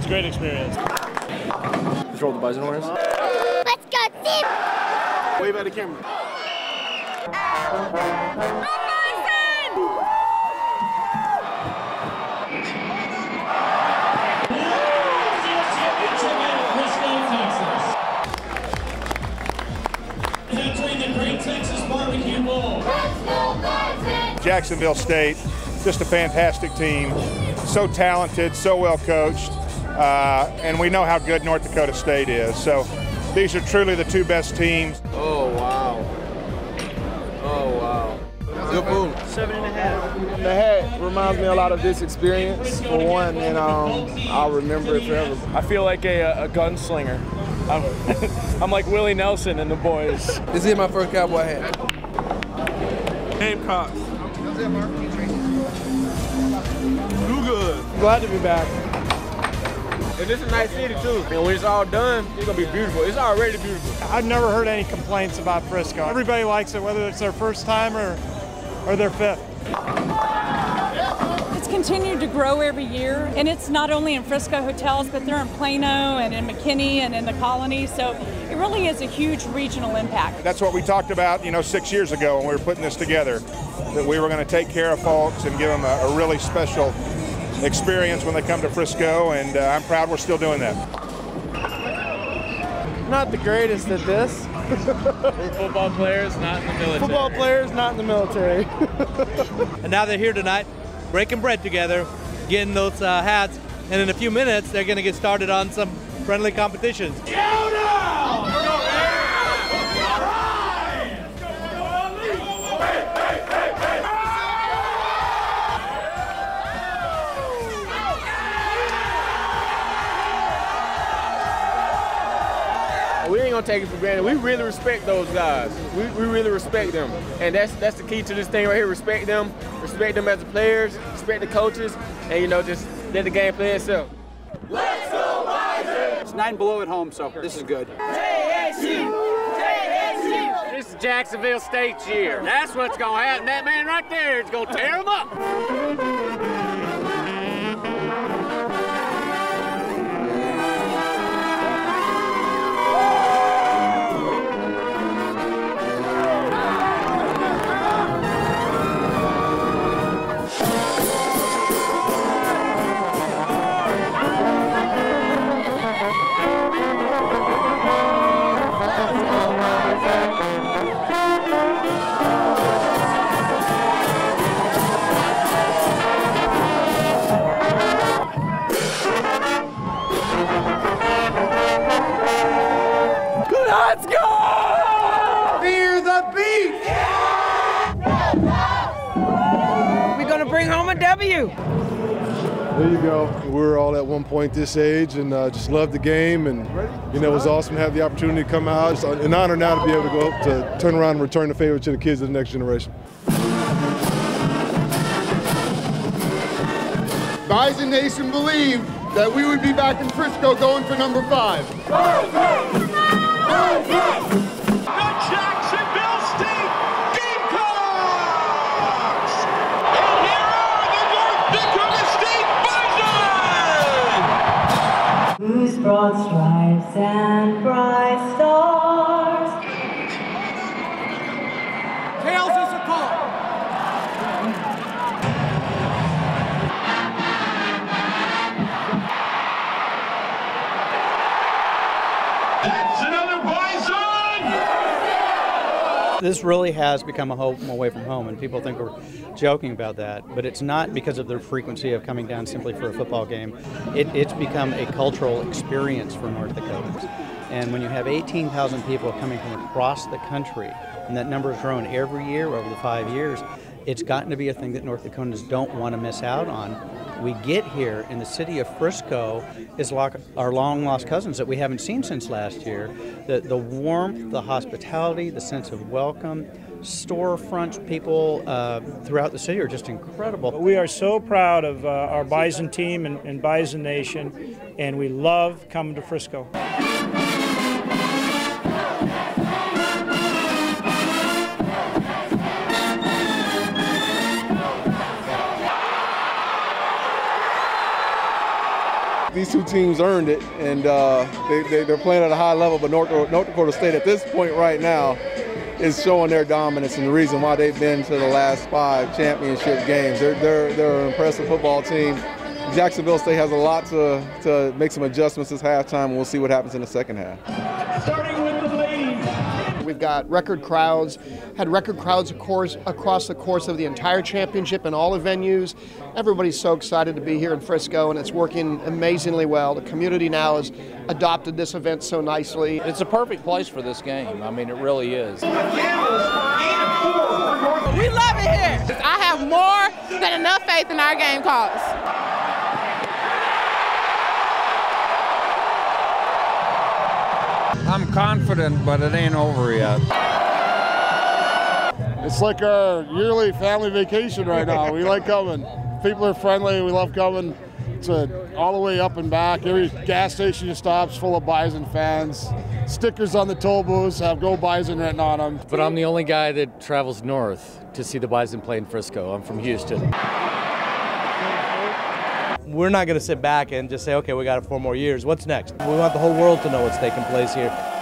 It's a great experience. Control the Bison horns. Let's go, Steve! Wave at the camera. Jacksonville State, just a fantastic team, so talented, so well coached, and we know how good North Dakota State is. So these are truly the two best teams. Oh, wow. Oh, wow. Good food. 7.5. The hat reminds me a lot of this experience, for one, and I'll remember it forever. I feel like a gunslinger. I'm like Willie Nelson and the boys. This is my first cowboy hat. Gamecocks. Too good. Glad to be back. And this is a nice city too. And when it's all done, it's gonna be beautiful. It's already beautiful. I've never heard any complaints about Frisco. Everybody likes it, whether it's their first time or their fifth. It's continued to grow every year, and it's not only in Frisco hotels, but they're in Plano and in McKinney and in the Colony, so it really is a huge regional impact. That's what we talked about, 6 years ago when we were putting this together, that we were going to take care of folks and give them a really special experience when they come to Frisco, and I'm proud we're still doing that. Not the greatest at this. We're football players, not in the military. Football players, not in the military. And now they're here tonight, breaking bread together, getting those hats, and in a few minutes they're going to get started on some friendly competitions. We ain't gonna take it for granted. We really respect those guys. We really respect them. And that's the key to this thing right here. Respect them as the players, respect the coaches, and just let the game play itself. Let's go Bison! It's 9 below at home, so this is good. JSU! JSU! This is Jacksonville State's year. That's what's gonna happen. That man right there is gonna tear them up. Let's go! Fear the beat! We're gonna bring home a W. There you go. We were all at one point this age and just loved the game, and it was awesome to have the opportunity to come out. It's an honor now to be able to go to turn around and return the favor to the kids of the next generation. Bison Nation believed that we would be back in Frisco going for number 5. The Jacksonville State Gamecocks! And here are the North Dakota State Bison! Whose broad stripes and bright stars. Tails is a call. That's another Bison! This really has become a home away from home, and people think we're joking about that, but it's not because of the frequency of coming down simply for a football game. It's become a cultural experience for North Dakotans. And when you have 18,000 people coming from across the country, and that number has grown every year over the 5 years, it's gotten to be a thing that North Dakotans don't want to miss out on. We get here, and the city of Frisco is like our long-lost cousins that we haven't seen since last year. The warmth, the hospitality, the sense of welcome, storefronts, people throughout the city are just incredible. We are so proud of our Bison team and Bison Nation, and we love coming to Frisco. these two teams earned it, and they're playing at a high level. But North Dakota State at this point right now is showing their dominance, and the reason why they've been to the last 5 championship games. They're an impressive football team. Jacksonville State has a lot to make some adjustments this halftime, and we'll see what happens in the second half. Starting with the ladies. We've got record crowds, had record crowds across the course of the entire championship in all the venues. Everybody's so excited to be here in Frisco, and it's working amazingly well. The community now has adopted this event so nicely. It's a perfect place for this game. I mean, it really is. We love it here. I have more than enough faith in our game calls. I'm confident, but it ain't over yet. It's like our yearly family vacation right now. We like coming. People are friendly. We love coming. It's all the way up and back. Every gas station you stop is full of Bison fans. Stickers on the toll booths have Go Bison written on them. But I'm the only guy that travels north to see the Bison play in Frisco. I'm from Houston. We're not going to sit back and just say, okay, we got it 4 more years. What's next? We want the whole world to know what's taking place here.